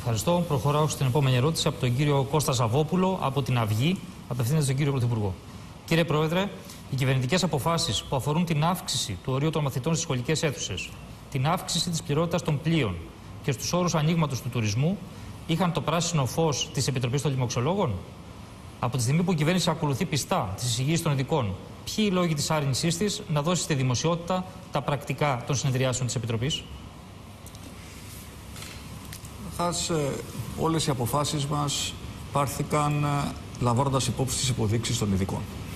Ευχαριστώ. Προχωράω στην επόμενη ερώτηση από τον κύριο Κώστα Ζαβόπουλο από την Αυγή. Απευθύνεται στον κύριο Πρωθυπουργό. Κύριε Πρόεδρε, οι κυβερνητικές αποφάσεις που αφορούν την αύξηση του ορίου των μαθητών στις σχολικές αίθουσες, την αύξηση της πληρότητας των πλοίων και στους όρους ανοίγματος του τουρισμού είχαν το πράσινο φως της Επιτροπής των Λιμοξιολόγων? Από τη στιγμή που η κυβέρνηση ακολουθεί πιστά τις εισηγήσεις των ειδικών, ποιοι οι λόγοι της άρνησής της να δώσει στη δημοσιότητα τα πρακτικά των συνεδριάσεων της Επιτροπής? Όλες οι αποφάσεις μας πάρθηκαν λαμβάνοντας υπόψη τις υποδείξεις των ειδικών.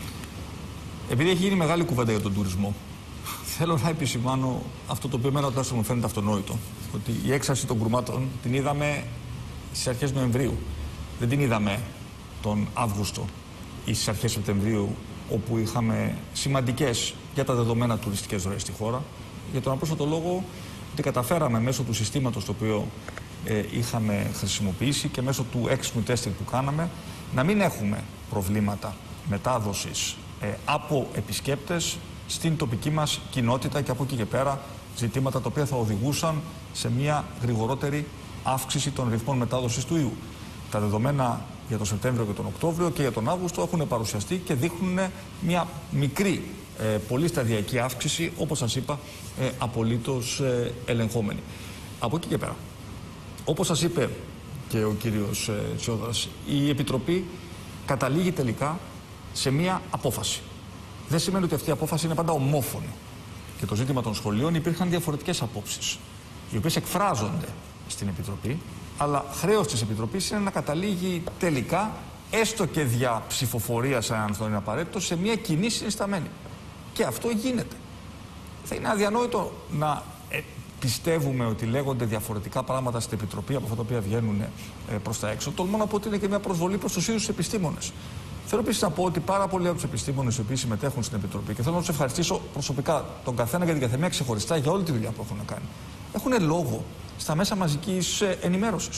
Επειδή έχει γίνει μεγάλη κουβέντα για τον τουρισμό, θέλω να επισημάνω αυτό το οποίο εμένα τουλάχιστον μου φαίνεται αυτονόητο. Ότι η έξαρση των κρουμάτων την είδαμε στις αρχές Νοεμβρίου. Δεν την είδαμε τον Αύγουστο ή στις αρχές Σεπτεμβρίου, όπου είχαμε σημαντικές για τα δεδομένα τουριστικές ροές στη χώρα. Για τον απλούστατο λόγο ότι καταφέραμε μέσω του συστήματος το οποίο είχαμε χρησιμοποιήσει και μέσω του έξυπνου τέστινγκ που κάναμε να μην έχουμε προβλήματα μετάδοσης από επισκέπτες στην τοπική μας κοινότητα και από εκεί και πέρα ζητήματα τα οποία θα οδηγούσαν σε μια γρηγορότερη αύξηση των ρυθμών μετάδοσης του ιού. Τα δεδομένα για τον Σεπτέμβριο και τον Οκτώβριο και για τον Αύγουστο έχουν παρουσιαστεί και δείχνουν μια μικρή, πολύ σταδιακή αύξηση, όπως σας είπα, απολύτως ελεγχόμενη. Από εκεί και πέρα, όπως σας είπε και ο κύριος Τσιόδρας, η Επιτροπή καταλήγει τελικά σε μια απόφαση. Δεν σημαίνει ότι αυτή η απόφαση είναι πάντα ομόφωνη. Και το ζήτημα των σχολείων υπήρχαν διαφορετικές απόψεις, οι οποίες εκφράζονται στην Επιτροπή, αλλά χρέος της Επιτροπής είναι να καταλήγει τελικά, έστω και δια ψηφοφορίας, αν αυτό είναι απαραίτητο, σε μια κοινή συνισταμένη. Και αυτό γίνεται. Θα είναι αδιανόητο να πιστεύουμε ότι λέγονται διαφορετικά πράγματα στην Επιτροπή από αυτά τα οποία βγαίνουν προς τα έξω. Τολμώ να πω ότι είναι και μια προσβολή προς τους ίδιους τους επιστήμονες. Θέλω επίσης να πω ότι πάρα πολλοί από τους επιστήμονες οι οποίοι συμμετέχουν στην Επιτροπή, και θέλω να τους ευχαριστήσω προσωπικά τον καθένα για την καθεμία ξεχωριστά για όλη τη δουλειά που έχουν κάνει, έχουν λόγο στα μέσα μαζικής ενημέρωσης.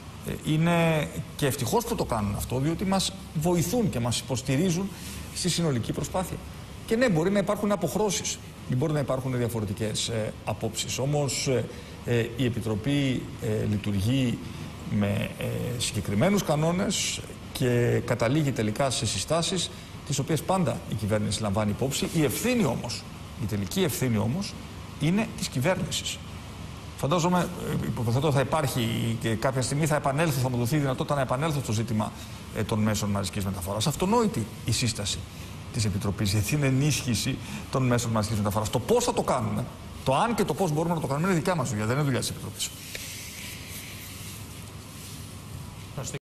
Είναι και ευτυχώς που το κάνουν αυτό, διότι μας βοηθούν και μας υποστηρίζουν στη συνολική προσπάθεια. Και ναι, μπορεί να υπάρχουν αποχρώσεις, μπορεί να υπάρχουν διαφορετικές απόψεις. Όμως η Επιτροπή λειτουργεί με συγκεκριμένους κανόνες και καταλήγει τελικά σε συστάσεις τις οποίες πάντα η κυβέρνηση λαμβάνει υπόψη. Η ευθύνη όμως, η τελική ευθύνη όμως, είναι της κυβέρνησης. Φαντάζομαι, υποθέτω θα υπάρχει και κάποια στιγμή θα επανέλθω, θα μου δοθεί η δυνατότητα να επανέλθω στο ζήτημα των μέσων μαζικής μεταφοράς. Αυτονόητη η σύσταση της Επιτροπής για την ενίσχυση των μέσων μαζικής μεταφοράς. Το πώς θα το κάνουμε, το αν και το πώς μπορούμε να το κάνουμε είναι δικιά μας δουλειά, δεν είναι δουλειά της Επιτροπής.